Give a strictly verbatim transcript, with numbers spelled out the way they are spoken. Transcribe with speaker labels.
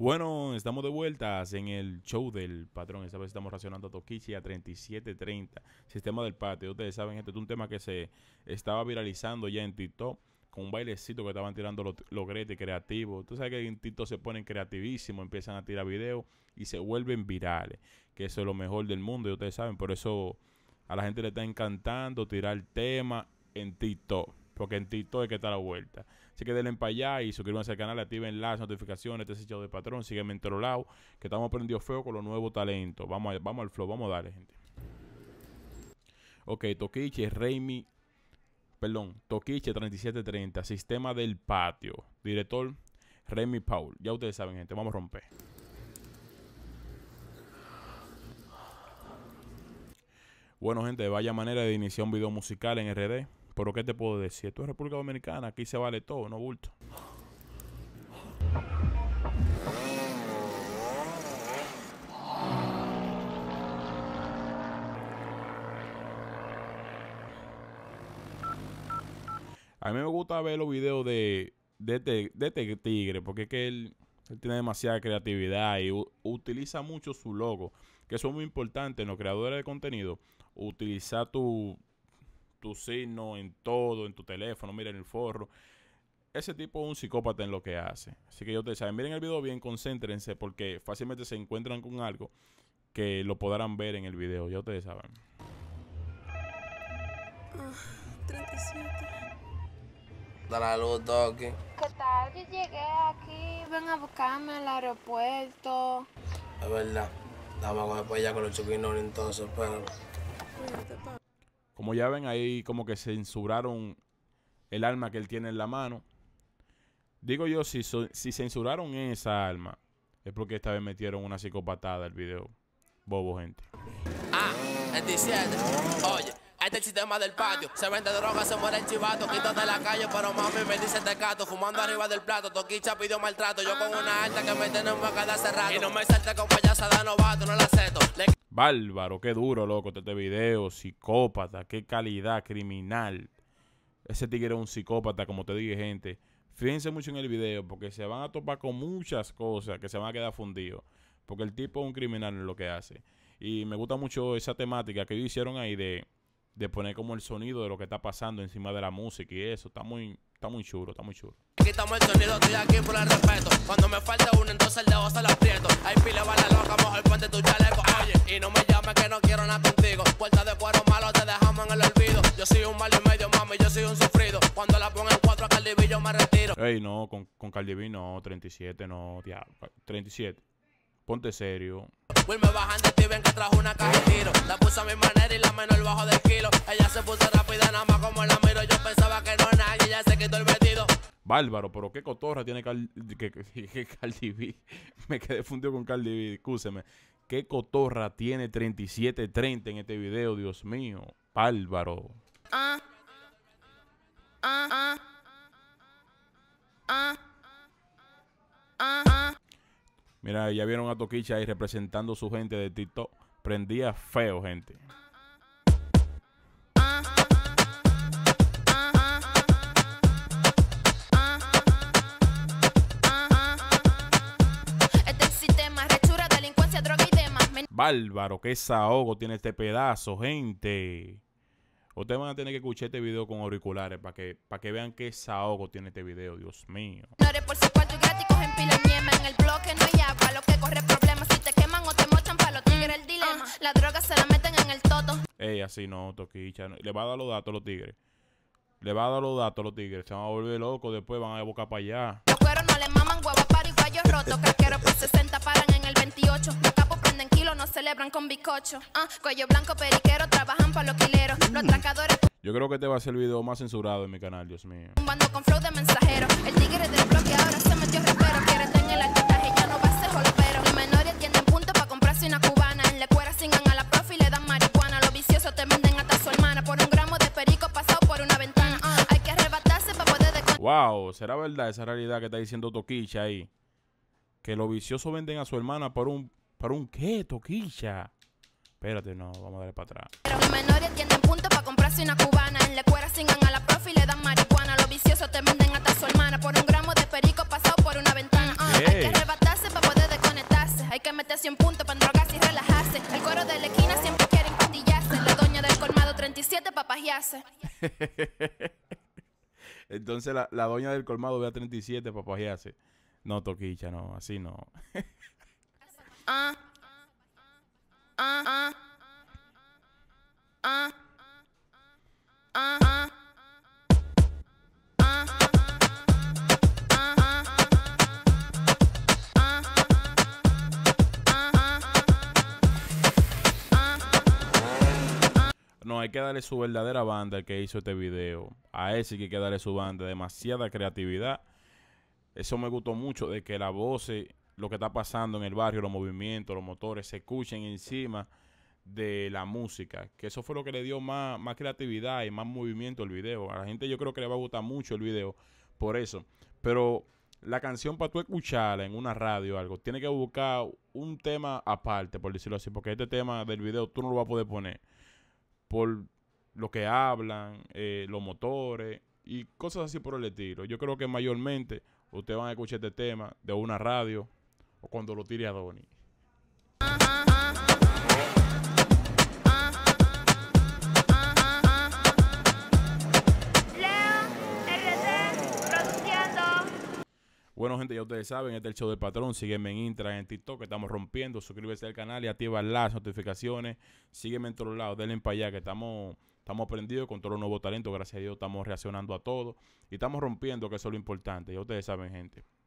Speaker 1: Bueno, estamos de vueltas en el show del patrón. Esta vez estamos racionando a Toquicha a treinta y siete treinta. Sistema del patio. Ustedes saben, este es un tema que se estaba viralizando ya en TikTok con un bailecito que estaban tirando los, los gretes creativos. Tú sabes que en TikTok se ponen creativísimos, empiezan a tirar videos y se vuelven virales. Que eso es lo mejor del mundo y ustedes saben. Por eso a la gente le está encantando tirar tema en TikTok. Porque en TikTok es que está la vuelta. Así que denle para allá y suscríbanse al canal, activen las notificaciones. Este es el show del patrón. Sígueme en todos lados, que estamos prendidos feo con los nuevos talentos. Vamos, a, vamos al flow, vamos a darle, gente. Ok, Toquicha, Raimi, perdón, Toquicha treinta y siete treinta, Sistema del Patio. Director, Raimi Paul. Ya ustedes saben, gente, vamos a romper. Bueno, gente, vaya manera de iniciar un video musical en R D. Pero ¿qué te puedo decir? Esto es República Dominicana, aquí se vale todo, no bulto. A mí me gusta ver los videos de, de, este, de este tigre, porque es que él, él tiene demasiada creatividad y u, utiliza mucho su logo, que eso es muy importante en los creadores de contenido, utilizar tu... tu signo en todo, en tu teléfono, miren el forro. Ese tipo es un psicópata en lo que hace. Así que ya ustedes saben, miren el video bien, concéntrense, porque fácilmente se encuentran con algo que lo podrán ver en el video. Ya ustedes saben.
Speaker 2: Uh, treinta y siete.
Speaker 3: Da la luz, Toki.
Speaker 4: ¿Qué tal? Yo llegué aquí, ven a buscarme al aeropuerto.
Speaker 3: Es verdad. Vamos a coger para allá con los chuquinones entonces, pero...
Speaker 1: Como ya ven ahí, como que censuraron el arma que él tiene en la mano. Digo yo, si, so, si censuraron esa arma, es porque esta vez metieron una psicopatada al video. Bobo, gente.
Speaker 5: Ah, treinta y siete. Oye, este es el sistema del patio. Se vende droga, se muere el chivato. Quito de la calle, pero mami me dice tecato. Fumando arriba del plato, Toquicha pidió maltrato. Yo con una alta que me tiene en boca de hace rato. Y no me salte con payasa de novato, no la acepto. Le
Speaker 1: Bárbaro, qué duro, loco, este video, psicópata, qué calidad, criminal. Ese tigre es un psicópata, como te dije, gente. Fíjense mucho en el video, porque se van a topar con muchas cosas que se van a quedar fundidos. Porque el tipo es un criminal en lo que hace. Y me gusta mucho esa temática que ellos hicieron ahí de, de poner como el sonido de lo que está pasando encima de la música y eso. Está muy, está muy chulo, está muy chulo.
Speaker 5: quitamos el sonido, estoy aquí por el respeto. Cuando me falta uno, entonces el dedo se lo aprieto. Hay pile bala loca, mejor ponte tu chaleco. Oye, y no me llames que no quiero nada contigo. Puerta de cuero malo, te dejamos en el olvido. Yo soy un malo y medio, mami, yo soy un sufrido. Cuando la pongo en cuatro a Cardi B, yo me retiro.
Speaker 1: Ey, no, con, con Cardi B no, treinta y siete no, diablo, treinta y siete. Ponte serio.
Speaker 5: Will me bajan de ti, ven que trajo una caja de tiro. La puse a mi manera y la menor bajo del kilo. Ella se puso rápida, nada más como la miro. Yo pensaba que no nadie, ya se quitó el vestido.
Speaker 1: Bárbaro, pero qué cotorra tiene Cal, que, que, que Cardi B. Me quedé fundido con Cardi B, escúcheme. Qué cotorra tiene treinta y siete treinta en este video, Dios mío. Bárbaro.
Speaker 4: Ah. Ah, ah. Ah. Ah, ah.
Speaker 1: Mira, ya vieron a Toquicha ahí representando a su gente de TikTok. Prendía feo, gente.
Speaker 4: Este sistema, rechura, delincuencia, droga y demás.
Speaker 1: Bárbaro, qué desahogo tiene este pedazo, gente. Ustedes van a tener que escuchar este video con auriculares para que, para que vean qué desahogo tiene este video, Dios mío.
Speaker 4: No eres por su cuarto y gratis cogen pila ñema. En el bloque no hay agua, lo que corre problemas. Si te queman o te mochan pa' los tigres el dilema. La droga se la meten en el toto.
Speaker 1: Ey, así no, Toquicha. Le va a dar los datos a los tigres. Le va a dar los datos a los tigres. Se van a volver locos, después van a buscar para allá.
Speaker 4: Los cueros no le maman huevo para iguallos rotos. Casqueros por sesenta paran en el veintiocho. Los capos prenden kilos, no celebran con bizcocho. Ah, cuello blanco, periquero, trabajan para los quileros. Los atracadores
Speaker 1: Yo creo que este va a ser el video más censurado en mi canal, Dios mío.
Speaker 4: tumbando con flow de mensajero. El tigre del bloque ahora se metió repero. Quiere tener el altitaje, ya no va a ser jolpero. Los menores tienen punto para comprarse una cubana. En la escuela singan a la profe y le dan marihuana. Los viciosos te venden hasta su hermana. Por un gramo de perico pasado por una ventana. Ah, hay que arrebatarse para poder descontar.
Speaker 1: Wow, ¿será verdad esa realidad que está diciendo Toquicha ahí? Que los viciosos venden a su hermana por un... ¿Por un qué, Toquicha? Espérate, no, vamos a darle para atrás.
Speaker 4: Los menores tienen punto para comprarse una cubana. En la escuela singan a la profe y le dan marihuana. Los viciosos te venden hasta su hermana. Por un gramo de perico pasado por una ventana. Ah, hay que arrebatarse para poder papajearse.
Speaker 1: Entonces la, la doña del colmado ve a treinta y siete para papajearse. No, Toquicha, no, así no.
Speaker 4: Ah, ah, ah, ah, ah, ah.
Speaker 1: No, hay que darle su verdadera banda al que hizo este video. A ese que hay que darle su banda. Demasiada creatividad. Eso me gustó mucho, de que la voz, lo que está pasando en el barrio, los movimientos, los motores, se escuchen encima de la música. Que eso fue lo que le dio más, más creatividad y más movimiento al video. A la gente yo creo que le va a gustar mucho el video por eso. Pero la canción, para tú escucharla en una radio o algo, tiene que buscar un tema aparte, por decirlo así. Porque este tema del video tú no lo vas a poder poner por lo que hablan, eh, los motores y cosas así por el estilo. Yo creo que mayormente ustedes van a escuchar este tema de una radio o cuando lo tire a Donny. Bueno, gente, ya ustedes saben, este es el show del patrón. Sígueme en Instagram, en TikTok, que estamos rompiendo. Suscríbete al canal y activa las notificaciones. Sígueme en todos lados, denle para allá, que estamos, estamos prendidos con todos los nuevos talentos. Gracias a Dios estamos reaccionando a todo. Y estamos rompiendo, que eso es lo importante. Ya ustedes saben, gente.